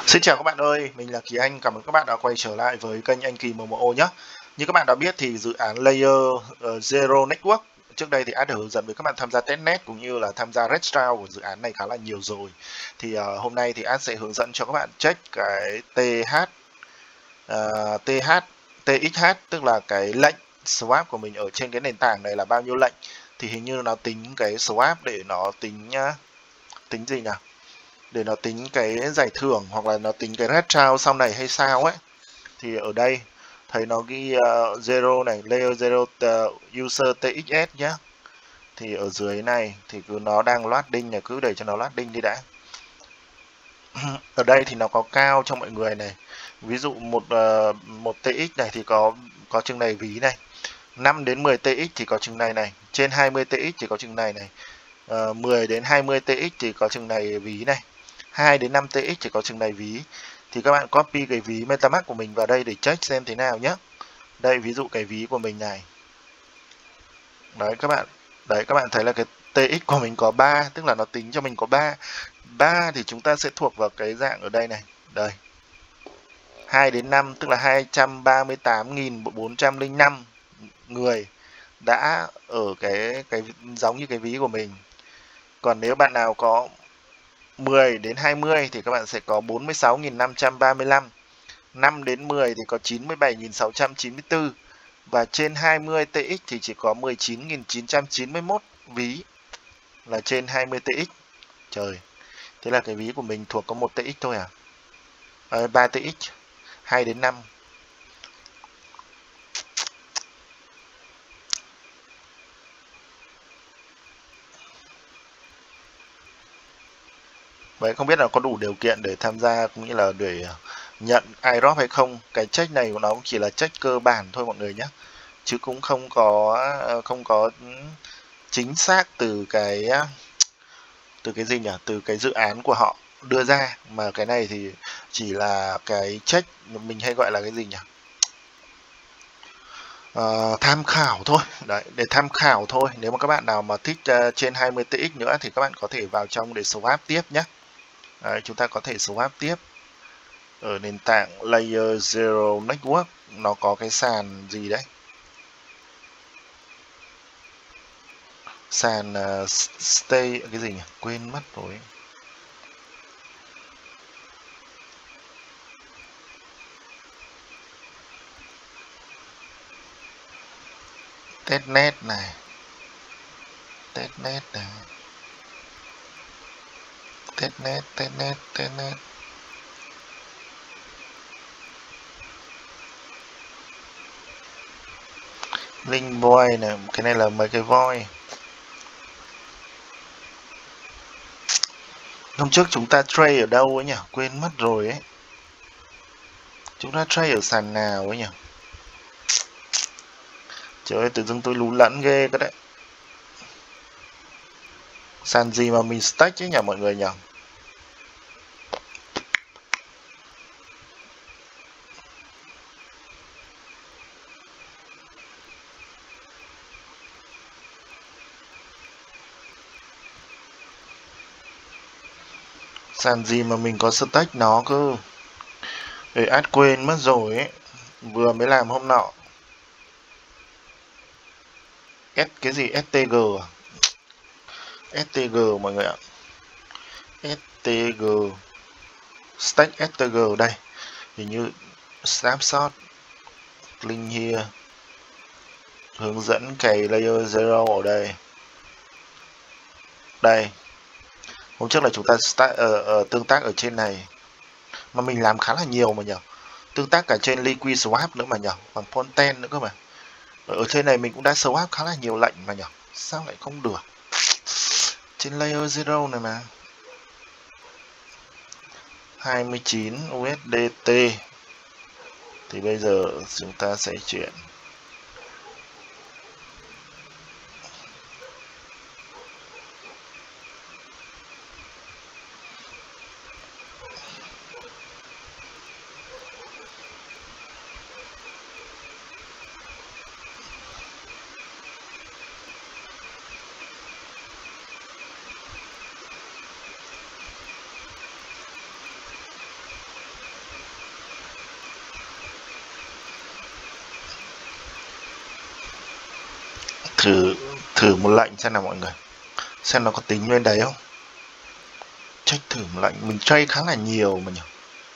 Xin chào các bạn ơi, mình là Kỳ Anh. Cảm ơn các bạn đã quay trở lại với kênh Anh Kỳ MMO nhé. Như các bạn đã biết thì dự án Layer Zero Network trước đây thì đã được hướng dẫn với các bạn tham gia testnet cũng như là tham gia Red Trial của dự án này khá là nhiều rồi. Thì hôm nay thì Ad sẽ hướng dẫn cho các bạn check cái TXH, tức là cái lệnh swap của mình ở trên cái nền tảng này là bao nhiêu lệnh. Thì hình như nó tính cái swap để nó tính gì nhỉ? Để nó tính cái giải thưởng hoặc là nó tính cái red trao sau này hay sao ấy. Thì ở đây thấy nó ghi zero này, layer zero user txs nhá. Thì ở dưới này thì cứ nó đang loading này, cứ để cho nó loading đi đã. Ở đây thì nó có cao cho mọi người này. Ví dụ một tx này thì có chừng này ví này. 5 đến 10 tx thì có chừng này này, trên 20 tx thì có chừng này này. 10 đến 20 tx thì có chừng này ví này. 2 đến 5 TX chỉ có chừng này ví. Thì các bạn copy cái ví MetaMask của mình vào đây để check xem thế nào nhé. Đây ví dụ cái ví của mình này. Đấy các bạn thấy là cái TX của mình có 3, tức là nó tính cho mình có 3. 3 thì chúng ta sẽ thuộc vào cái dạng ở đây này. Đây. 2 đến 5 tức là 238.405 người đã ở cái giống như cái ví của mình. Còn nếu bạn nào có 10 đến 20 thì các bạn sẽ có 46.535. 5 đến 10 thì có 97.694. Và trên 20 TX thì chỉ có 19.991 ví là trên 20 TX. Trời, thế là cái ví của mình thuộc có 1 TX thôi à? 3 TX, 2 đến 5. Vậy không biết là có đủ điều kiện để tham gia cũng như là để nhận iDrop hay không. Cái check này của nó cũng chỉ là check cơ bản thôi mọi người nhé, chứ cũng không có chính xác từ cái gì nhỉ, từ cái dự án của họ đưa ra, mà cái này thì chỉ là cái check mình hay gọi là cái gì nhỉ, tham khảo thôi. Đấy, để tham khảo thôi. Nếu mà các bạn nào mà thích trên 20 TX nữa thì các bạn có thể vào trong để swap tiếp nhé. Đấy, chúng ta có thể swap tiếp ở nền tảng Layer Zero Network. Nó có cái sàn gì đấy, sàn stay cái gì nhỉ, quên mất rồi. Testnet này, testnet link boy này, cái này là mấy cái voi. Hôm trước chúng ta trade ở đâu ấy nhỉ, quên mất rồi ấy. Chúng ta trade ở sàn nào ấy nhỉ? Trời ơi, tự dưng tôi lú lẫn ghê cái đấy. Sàn gì mà mình stake ấy nhỉ mọi người nhỉ? Sàn gì mà mình có stake nó cơ. Để ad quên mất rồi ấy. Vừa mới làm hôm nọ. Cái gì STG à? STG mọi người ạ. STG. Stake STG đây. Hình như snapshot. Link here. Hướng dẫn cày layer zero ở đây. Đây. Hôm trước là chúng ta tương tác ở trên này. Mà mình làm khá là nhiều mà nhỉ. Tương tác cả trên liquid swap nữa mà nhỉ. Bằng Fontaine nữa cơ mà. Ở trên này mình cũng đã swap khá là nhiều lệnh mà nhỉ. Sao lại không được? Trên layer zero này mà. 29 USDT. Thì bây giờ chúng ta sẽ chuyển thử một lệnh xem nào mọi người, xem nó có tính lên đấy không. Check thử một lệnh, mình trade khá là nhiều mà nhỉ.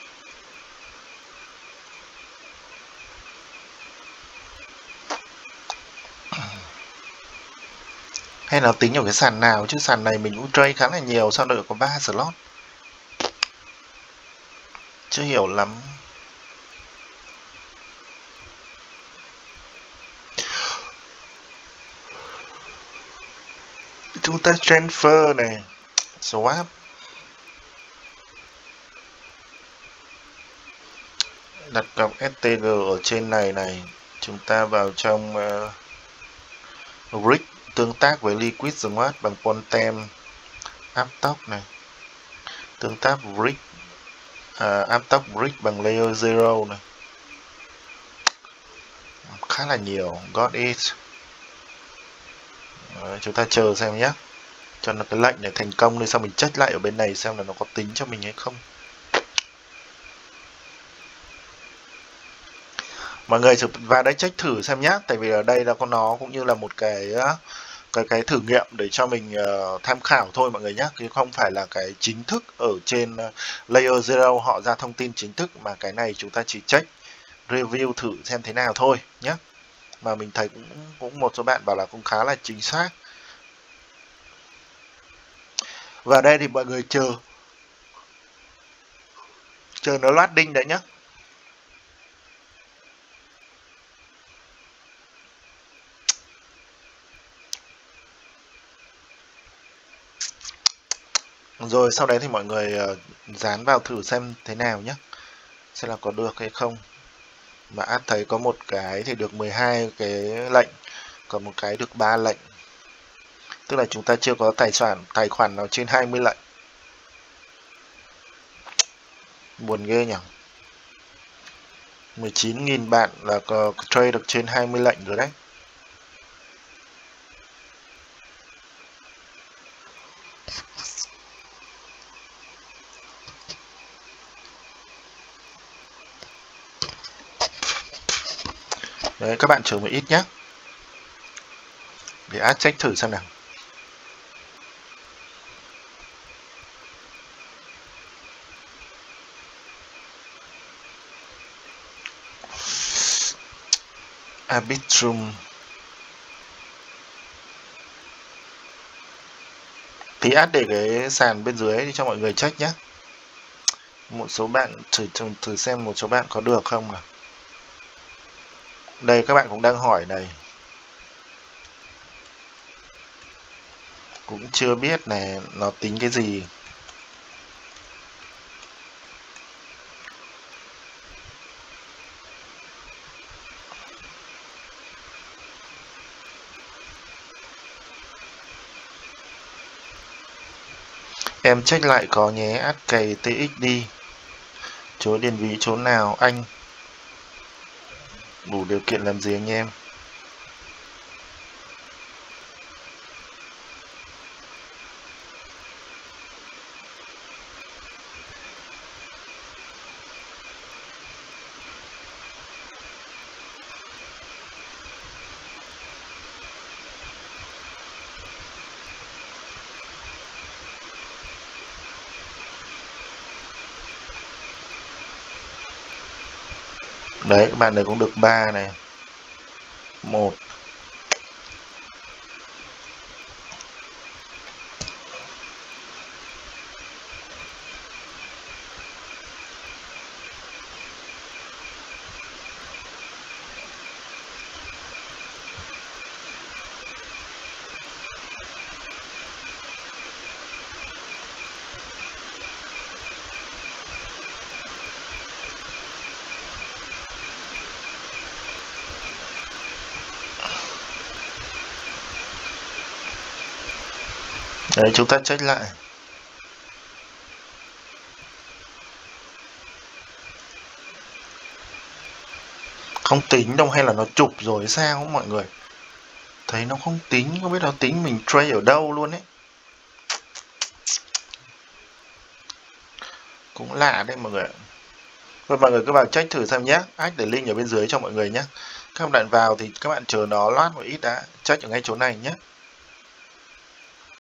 Hay là tính ở cái sàn nào, chứ sàn này mình cũng trade khá là nhiều, sao đợi có 3 slot. Chưa hiểu lắm. Chúng ta transfer này, swap. Đặt cọc STG ở trên này này. Chúng ta vào trong rig tương tác với Liquid Smart bằng Pontem Aptos này. Tương tác rig Aptos rig bằng Layer 0 này. Khá là nhiều. Got it. Đấy, chúng ta chờ xem nhé, cho nó cái lệnh này thành công đi, xong mình check lại ở bên này xem là nó có tính cho mình hay không. Mọi người vào đây check thử xem nhé, tại vì ở đây là con nó cũng như là một cái thử nghiệm để cho mình tham khảo thôi mọi người nhé, chứ không phải là cái chính thức ở trên Layer 0 họ ra thông tin chính thức, mà cái này chúng ta chỉ check review thử xem thế nào thôi nhé. Mà mình thấy cũng một số bạn bảo là cũng khá là chính xác. Và đây thì mọi người chờ nó loading đấy nhé. Rồi sau đấy thì mọi người dán vào thử xem thế nào nhé, xem là có được hay không. Mà ad thấy có một cái thì được 12 cái lệnh, còn một cái được 3 lệnh. Tức là chúng ta chưa có tài khoản nào trên 20 lệnh. Buồn ghê nhỉ. 19.000 bạn là có trade được trên 20 lệnh rồi đấy. Đấy, các bạn chờ một ít nhé, để ad check thử xem nào. Arbitrum thì add để cái sàn bên dưới đi cho mọi người check nhé. Một số bạn thử xem một số bạn có được không nào. Đây các bạn cũng đang hỏi này, cũng chưa biết này nó tính cái gì. Em check lại có nhé, add cày TX đi. Chối điền ví chỗ nào anh? Đủ điều kiện làm gì anh em? Đấy, các bạn này cũng được 3 này. 1. Đấy, chúng ta check lại. Không tính đâu, hay là nó chụp rồi sao không mọi người? Thấy nó không tính, không biết nó tính mình trade ở đâu luôn ấy. Cũng lạ đấy mọi người. Rồi mọi người cứ vào check thử xem nhé. Add để link ở bên dưới cho mọi người nhé. Các bạn vào thì các bạn chờ nó loát một ít đã, check ở ngay chỗ này nhé.